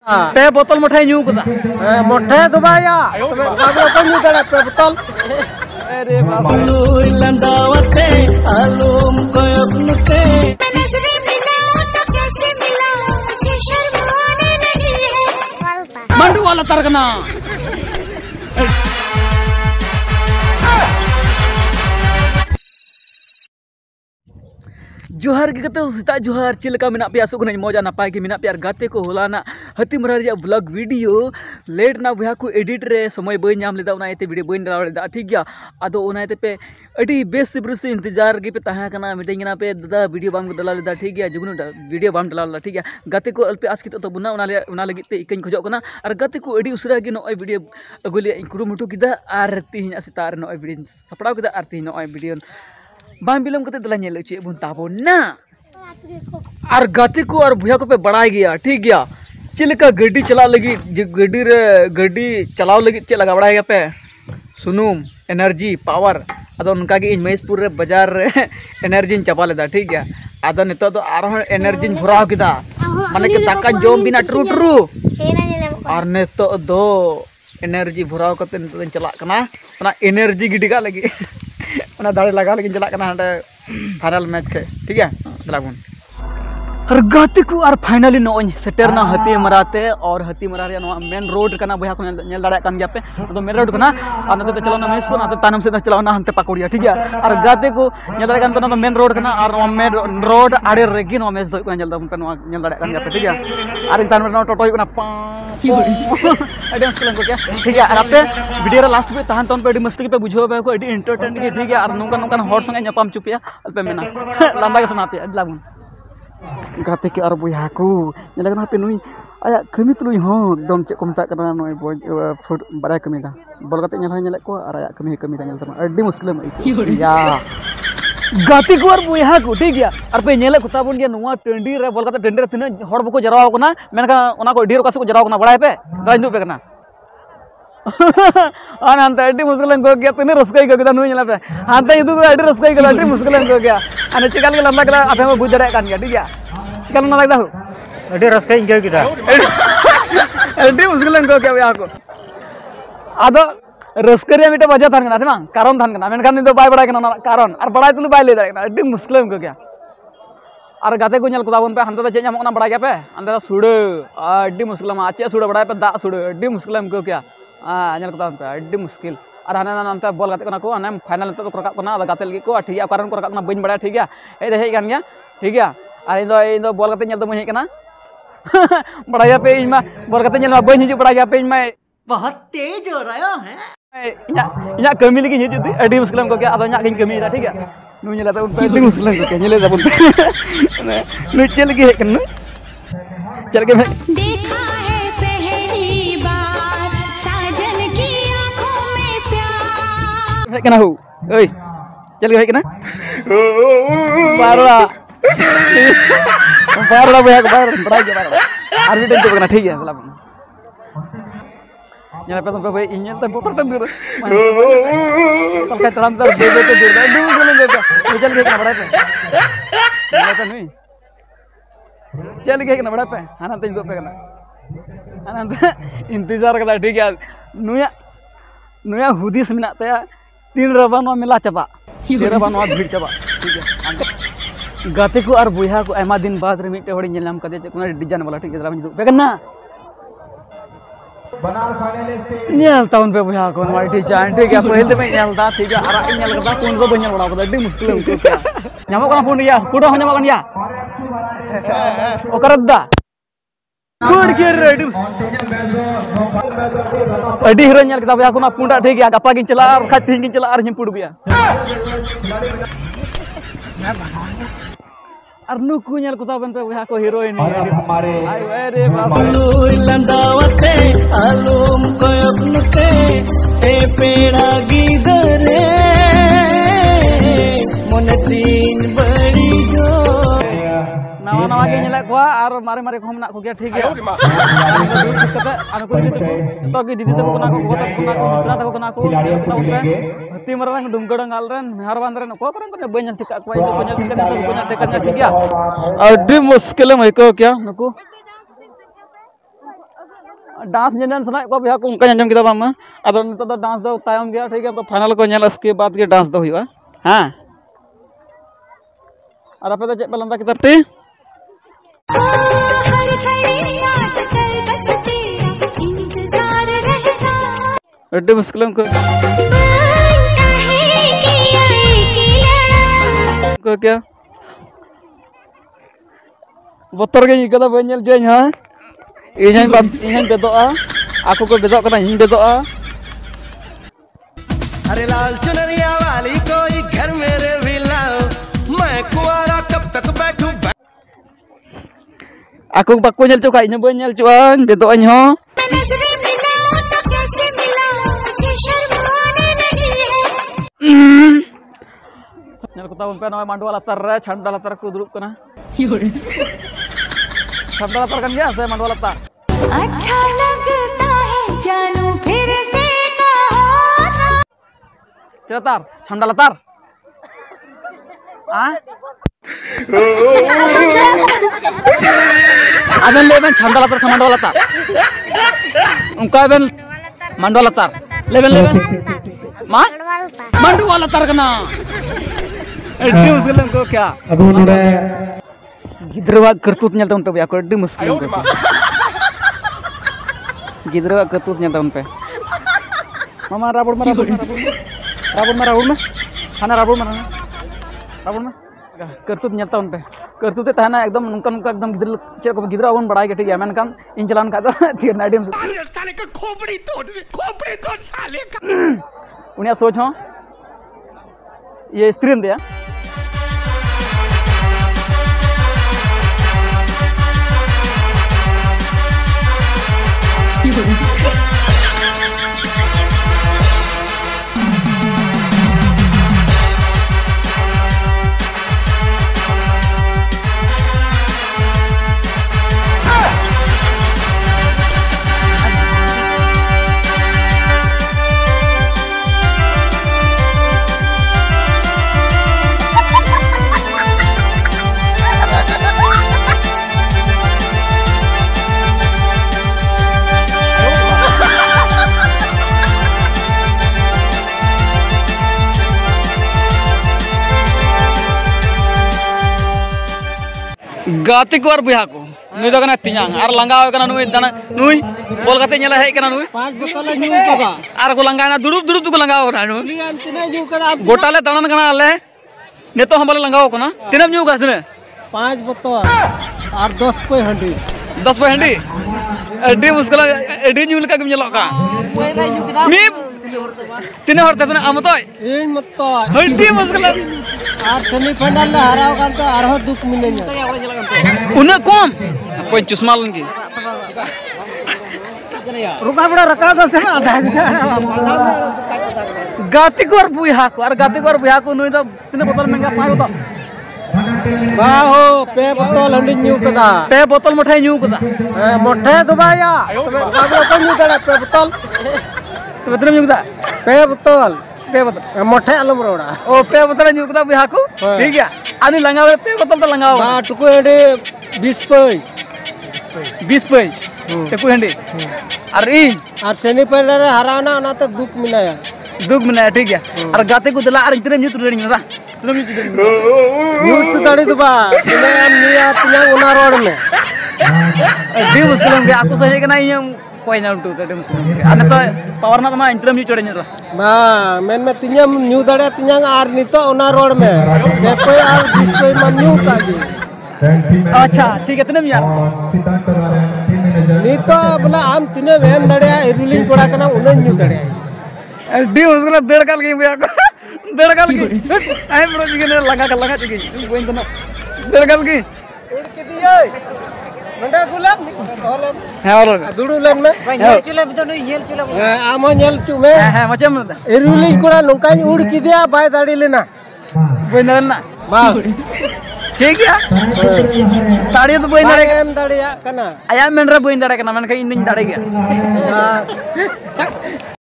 पे बोतल मोठे न्यू कदा मोठे दुबाया बोतल न्यू कदा पे बोतल अरे बाबू लंडावते आलूम को अपनते नजरें मिलाओ तो कैसे मिलाओ मुझे शर्म आने लगी है मंडू वाला तरगना जोहार के कते सीता जोहार चिलका मेना पे आसुक नहीं मजा नापाय के मेना पे यार गाते को होलाना हती मरा रिया ब्लॉग वीडियो लेट ना बुया को एडिट रे समय बई नाम लेदा उना एते वीडियो बई डाल लेदा ठीक गया आदो उना एते पे अडी बेस सिब्रस इंतजार के पे तहा कना मिटेंगना पे दादा वीडियो बांग डाला लेदा ठीक गया जुगनु वीडियो बांग डाला लेदा ठीक गया गाते को अल्पे आस कितो तो बुना उना लगी ते इकन खोजो कना और गाते को अडी उसरा के नय वीडियो अगुलिया कुरु मुटु किदा आर तिहिना सितार नय वीडियो सपड़ाव किदा आर तिहिना नय वीडियो बांग बिलम कते दला नेल चे बुन ताबो ना और गाते को और भुया को पे बढ़ाई गया ठीक गया चिलका गड्डी चला लगी गड्डी चलाव लगी चे लगा बढ़ाई गया पे सुनुम एनर्जी पावर अदो उनका के महेशपुर रे बाजार रे एनर्जी चापा लेदा ठीक गया अदो नितो दो आरो एनर्जी भराव किदा माने के दाका जोम बिना ट्रू ट्रू और नितो दो एनर्जी भराव कते नितो चला कना ओना एनर्जी गिडी का लगी ओना दाड़े लगा लगी चला कना हंडे फाइनल मैच ठीक है चला बुन और गाते को और फाइनली नोन सेटरना हती मराते और हती मरा रे मेन रोड कना भया को नेल दाड़ा कान गया पे तो मेन रोड कना और नते चलो ना महेशपुर ना तानम से चलो ना हंते पाकोड़िया ठीक है और गाते को नेल दाड़ा कान तो मेन रोड कना और मेन रोड आड़े रेगी नो मैच दो को नेल दा पे नेल दाड़ा कान गया पे ठीक है और तान में टोटो कना पा अडी मस्त को क्या ठीक है और आपे वीडियो रे लास्ट पे तहन तन पे अडी मस्त के पे बुझो पे को अडी एंटरटेन के ठीक है और नोकन हर संगे नपाम चुपिया अल्पे मेना लंबा के सना पे लागुन गाते के और बुया को नेलगना पे नुई आया कमी तुलुई हो एकदम चे को मता कना नय फुट बड़ा कमी दा बॉल गाते नेल नेल को और आया कमी दा नेल तमा अड्डी मुश्किल में या गाते को और बुया को ठीक गया और पे नेल को ताबन गया नुवा टंडी रे बॉल गाते टंडी रे तिना हड़ बको जराव कना मेनका ओना को ढेर कासे को जराव कना बड़ा पे राजदू पे कना अंत अड्डी मुश्किल को गया तिना रस्काई को नुई नेला पे अंत इदु अड्डी रस्काई को अड्डी मुश्किल को गया अने चिकाल के लंबा करा आपे में बुझ दड़ा कान गया ठीक गया चिकाल ना लगदा हो अड्डी रस्काई इंगे किदा अड्डी मुश्किल को गया या को आदो रस्करिया मिटे वजह थान कना से कारण थान कना मेनखान दो बाय बड़ा कना कारण और बड़ा तुलु बाय ले दाड़ा अड्डी मुश्किल को गया और गाते को नेल को ताबन पे हंते तो चे नामो कना बड़ा गया पे अंदर सुड़े अड्डी मुश्किल मा चे सुड़े बड़ा पे दा सुड़े अड्डी मुश्किल को क्या नेल को ताबन पे अड्डी मुश्किल और हाना नामते बॉल गाते कना को हाना फाइनल तो रकाब कना गाते लगी को ठीक है कारण को रकाब बइन बड़ा ठीक है ए हे गन गया ठीक है और इन दो बॉल गाते नेल तो मई कना बड़ा गया पे इमा बॉल गाते नेल बइन हिजु बड़ा गया पे इमा बहुत तेज हो रहा है इना कमी लगी हिजु अड्डी मुश्किल को क्या अदो इना गिन कमी ठीक है नु नेला तो अड्डी मुश्किल को क्या नेले जाबन नु चल लगी है कन चल के देखा है पहली बार साजन की आंखों में प्यार कना हो ओए चल के कना बारवा बारवा भैया बार बड़ा गया और भी टेंशन कना ठीक है चला नेला पे तो भाई इन्हें तो बोतर तंदूर कल तराम तर दे तो दूर दूर चल के चल के बड़ा पे नेला तो नहीं चल के बड़ा पे हाना तो पे कना हाना इंतजार कदा ठीक है नुया हुदिस मिना तया तीन रबानो मिला चबा तीन रबानो भीड़ चबा ठीक है गाते को और बुया को आयमा दिन बाद रे मिटे होड़ी नेल नाम कदे कोना डिजाइन वाला ठीक है जरा मिजु पे कना नेल टाउन पे बुया को नवा डिजाइन ठीक है पहले में नेल दा ठीक है आरा नेल कदा कोन को बन्या बड़ा को डी मुश्किल को क्या नामो कोना फोन या फोटो हो नामो कन या ओकरदा गुड केर रेडी अडी हिरो नेल कदा बुया को ना पुंडा ठीक है गपा गिन चला और खा ठीक गिन चला और हिम पुड बिया और नुकु नेल को ताबन पे बुया को हीरोइन हमारे आई अरे बाबू लंडावते आलूम को अपनते ए पेड़ा गिदरे मन तीन बड़ी जो नवा नवा के नेला को और मारे मारे को हमना को गया ठीक है अनु को तो की दीदी तो कोना को गोता कोना को मिश्रा तो कोना को हती मरang dumgadang alren harwan ren को करन तो बन ठीक को इसे बन ठीक है सब बन ठीक है ठीक है अड्डी मुश्किल में को क्या नको डांस नेल सना को बिहा को उनका अंजम किदा बामा अब नितो दो डांस दो तायम गया ठीक है तो फाइनल को नेल उसके बाद के डांस दो हुआ हां और आपे तो चेक लंदा किता ते अड्डे मुश्किल को क्या बतर के कदा बनेल जेन हां इन्हें बेदोआ aku को बेदो कना इन बेदोआ अरे लाल चुनरिया वाली कोई घर मेरे भी लाओ मैं कुआरा कब तक बैठूं aku बाको नेल चोका इन बन नेल चोन बेदो इन हो नेल को तावन पे नवा मांडवा लातर रे छंडा लातर को दुरुप कना छंडा लातर kan गया से मांडवा लातर अच्छा लगता है जानू फिर से कहो ना चलतार छंडा लातर हां अबेन लेबेन छंडा लातर से मांडवा लातर उनका बेन मांडवा लातर लेबेन मांडवा लातर कना एडी मुश्किल को क्या अब नोडे गिद्रवा करतूत नेलता उनपे या को एडी मुश्किल को गिद्रवा करतूत नेलता उनपे मामा राबड़ में खाना राबड़ में करतूत नेलता उनपे करतूत तहना एकदम नुका नुका एकदम गिद्र को गिद्रा अपन बढ़ाई के ठीक है मेनकान इन चलान का तो तीर नाइडियम साले का खोपड़ी तोड़ साले का उन्हें सोच हो ये स्क्रीन दिया गाते को और बुहा को नुई दो कना तियांग और लंगाव कना नुई दाना नुई बोल गाते नेला है कना नुई 5 बोतल न्यू कबा और को लंगाना दुड़ुब दुड़ुब को लंगाव कना नुई लियान तिने न्यू करा गोटाले तणन कना ले नेतो हम लंगाव कना तिनम न्यू गासने 5 बोतल और 10 पे हंडी 10 पे हंडी एडी मुश्किल एडी न्यू लका के नेलो का मी तिने हरते तने आमतोय इन मत एडी मुश्किल और सेमीफाइनल ले हराव कान तो आरो दुख मिले냐 उन्हें कम कोई चश्मा लंगी रुका बड़ा रखा तो से आधा गाती को और बुहा को नुई तो तिने बोतल महंगा 5 बोतल बाहो पे बोतल हंडी न्यू कदा पे बोतल मठाई न्यू कदा मोठे दुबाया बाबू को न्यू कदा पे बोतल तो तिने न्यू कदा पे बोतल मोठे आलम रोड़ा ओ पे बोतल न्यू कदा बुहा को ठीक है आनी लंगाव पे बोतल तो लंगाव बा टुकु हंडी 20 पे टुकु हंडी और इन और सेमीफाइनल रे हराना ना तो दुख मिलाया ठीक है और गाते को दला और इतने न्यू तुरनी ना न्यू तो दाड़ी दुबा तिने हम निया तिने उना रोड में दी मुश्किल के आको सही के ना ये कोई ना उठो ते मुश्किल के अने तो पावर ना ना इंटरम न्यू चढ़नी रा बा मेन में तिने न्यू दाड़े तिने आर नितो उना रोड में पे कोई और कोई मन न्यू का दी अच्छा ठीक है तिने यार नितो बोला हम तिने वेन दाड़े रूलिंग कोड़ा कना उन न्यू दाड़े डी मुश्किल देड़काल के बुआ को देड़काल की आई बड़ो जी ने लगा जी कोई तो देड़काल की उड़ के दिए नंडा गुलाब है और दुडू लेन में येल चले बितो येल चले आमो येल चु में है मचम रूलिंग कोड़ा नोका उड़ की दिया बाय दाड़ी लेना कोई ना बा ठीक है ताड़ी तो बोइन दाड़े एम दाड़िया कना आया मेन रे बोइन दाड़े कना मन का इन दाड़े गया